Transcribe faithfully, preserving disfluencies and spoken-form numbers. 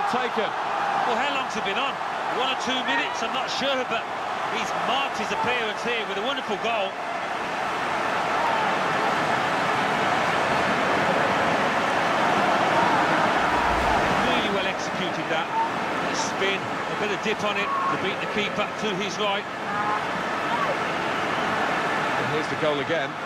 taken. Well, how long's he been on? One or two minutes, I'm not sure, but he's marked his appearance here with a wonderful goal. Really well executed that. A spin, a bit of dip on it to beat the keeper to his right. And here's the goal again.